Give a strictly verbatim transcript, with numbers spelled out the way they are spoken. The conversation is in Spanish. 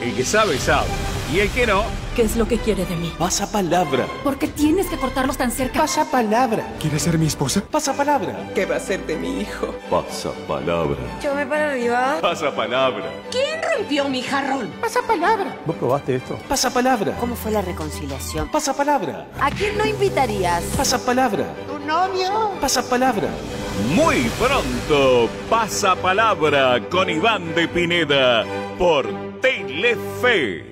El que sabe, sabe. Y el que no... ¿Qué es lo que quiere de mí? Pasapalabra. ¿Por qué tienes que cortarlos tan cerca? Pasapalabra. ¿Quieres ser mi esposa? Pasapalabra. ¿Qué va a ser de mi hijo? Pasapalabra. Yo me para arriba. Pasapalabra. ¿Quién rompió mi jarrón? Pasapalabra. ¿Vos probaste esto? Pasapalabra. ¿Cómo fue la reconciliación? Pasapalabra. ¿A quién no invitarías? Pasapalabra. ¿Tu novio? Pasapalabra. Muy pronto, Pasapalabra con Iván de Pineda por Telefe.